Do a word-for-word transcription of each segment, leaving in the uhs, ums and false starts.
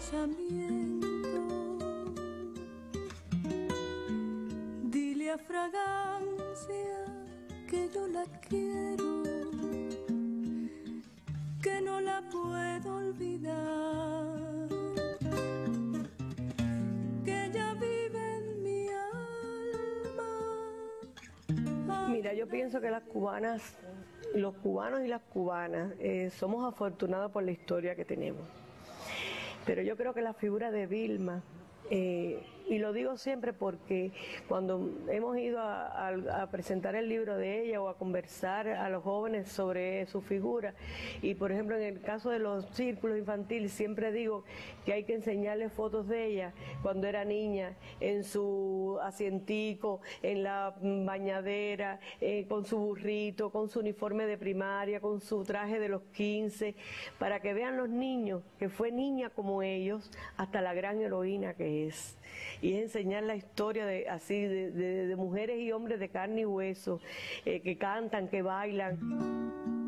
pensamiento. Dile a Fragancia que yo la quiero, que no la puedo olvidar, que ella vive en mi alma. Mira, yo pienso que las cubanas, los cubanos y las cubanas, eh, somos afortunados por la historia que tenemos. Pero yo creo que la figura de Vilma, eh, y lo digo siempre porque cuando hemos ido a, a, a presentar el libro de ella o a conversar a los jóvenes sobre su figura, y por ejemplo en el caso de los círculos infantiles siempre digo que hay que enseñarles fotos de ella cuando era niña, en su asientico, en la bañadera, eh, con su burrito, con su uniforme de primaria, con su traje de los quince, para que vean los niños que fue niña como ellos hasta la gran heroína que es. Y es enseñar la historia de así de, de, de mujeres y hombres de carne y hueso, eh, que cantan, que bailan.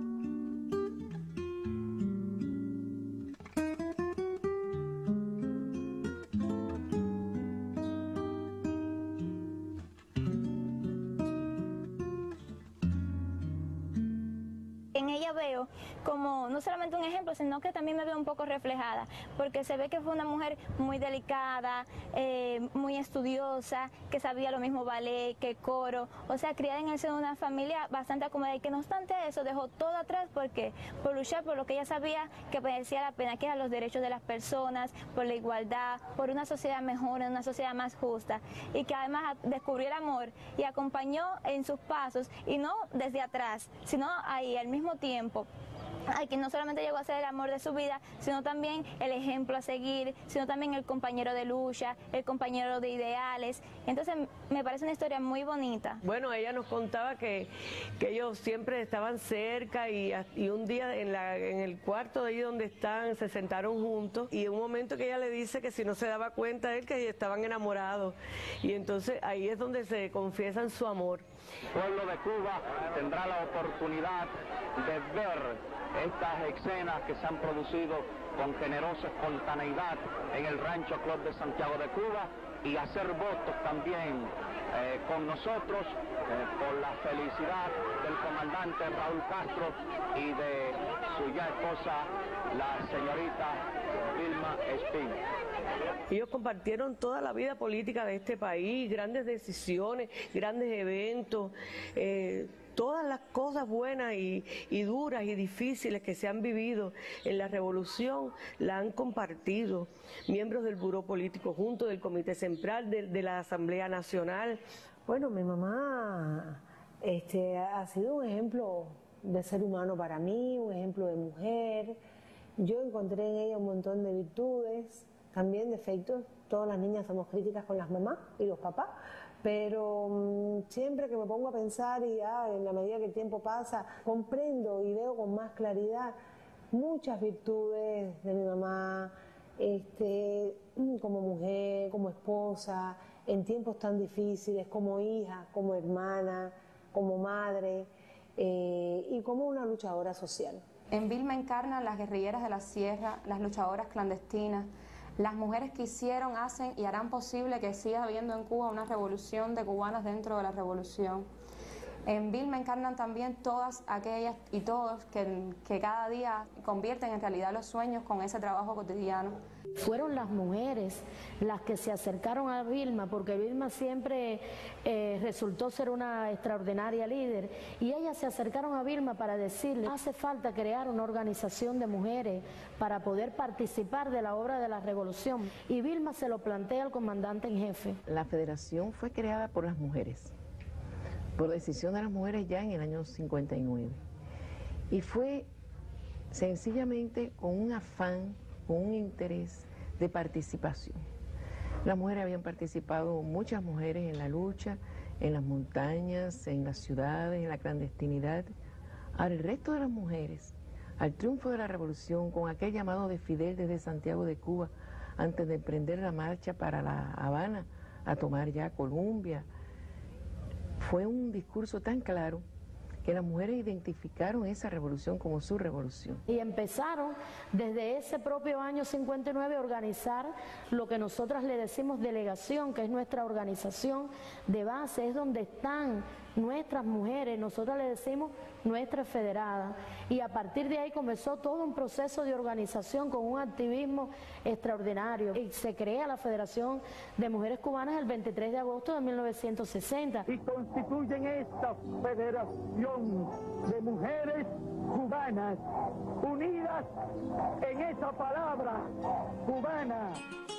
En ella veo como no solamente un ejemplo, sino que también me veo un poco reflejada, porque se ve que fue una mujer muy delicada, eh, muy estudiosa, que sabía lo mismo ballet que coro, o sea, criada en el seno de una familia bastante acomodada, y que no obstante eso dejó todo atrás porque por luchar por lo que ella sabía que merecía la pena, que eran los derechos de las personas, por la igualdad, por una sociedad mejor, una sociedad más justa, y que además descubrió el amor y acompañó en sus pasos, y no desde atrás, sino ahí al mismo tiempo. Ay, que no solamente llegó a ser el amor de su vida, sino también el ejemplo a seguir, sino también el compañero de lucha, el compañero de ideales. Entonces me parece una historia muy bonita. Bueno, ella nos contaba que, que ellos siempre estaban cerca y, y un día en, la, en el cuarto de ahí donde están se sentaron juntos, y en un momento que ella le dice que si no se daba cuenta él que estaban enamorados, y entonces ahí es donde se confiesan su amor. El pueblo de Cuba tendrá la oportunidad de ver estas escenas que se han producido con generosa espontaneidad en el Rancho Club de Santiago de Cuba, y hacer votos también eh, con nosotros eh, por la felicidad del comandante Raúl Castro y de su ya esposa, la señorita Vilma Espina. Ellos compartieron toda la vida política de este país, grandes decisiones, grandes eventos, eh, todas las cosas buenas y, y duras y difíciles que se han vivido en la revolución la han compartido miembros del Buró Político junto del Comité Central de, de la Asamblea Nacional. Bueno, mi mamá este, ha sido un ejemplo de ser humano para mí, un ejemplo de mujer. Yo encontré en ella un montón de virtudes, también defectos. Todas las niñas somos críticas con las mamás y los papás, pero um, siempre que me pongo a pensar y ah, en la medida que el tiempo pasa, comprendo y veo con más claridad muchas virtudes de mi mamá, este, como mujer, como esposa, en tiempos tan difíciles, como hija, como hermana, como madre, eh, y como una luchadora social. En Vilma encarnan las guerrilleras de la sierra, las luchadoras clandestinas, las mujeres que hicieron, hacen y harán posible que siga habiendo en Cuba una revolución de cubanas dentro de la revolución. En Vilma encarnan también todas aquellas y todos que, que cada día convierten en realidad los sueños con ese trabajo cotidiano. Fueron las mujeres las que se acercaron a Vilma, porque Vilma siempre eh, resultó ser una extraordinaria líder, y ellas se acercaron a Vilma para decirle: hace falta crear una organización de mujeres para poder participar de la obra de la revolución, y Vilma se lo plantea al comandante en jefe. La federación fue creada por las mujeres, por decisión de las mujeres ya en el año cincuenta y nueve, y fue sencillamente con un afán, con un interés de participación. Las mujeres habían participado, muchas mujeres, en la lucha, en las montañas, en las ciudades, en la clandestinidad. Ahora el resto de las mujeres, al triunfo de la revolución, con aquel llamado de Fidel desde Santiago de Cuba, antes de emprender la marcha para La Habana, a tomar ya Colombia, fue un discurso tan claro que las mujeres identificaron esa revolución como su revolución. Y empezaron desde ese propio año cincuenta y nueve a organizar lo que nosotras le decimos delegación, que es nuestra organización de base, es donde están nuestras mujeres, nosotros le decimos nuestras federadas, y a partir de ahí comenzó todo un proceso de organización con un activismo extraordinario, y se crea la Federación de Mujeres Cubanas el veintitrés de agosto de mil novecientos sesenta. Y constituyen esta Federación de Mujeres Cubanas, unidas en esa palabra cubana.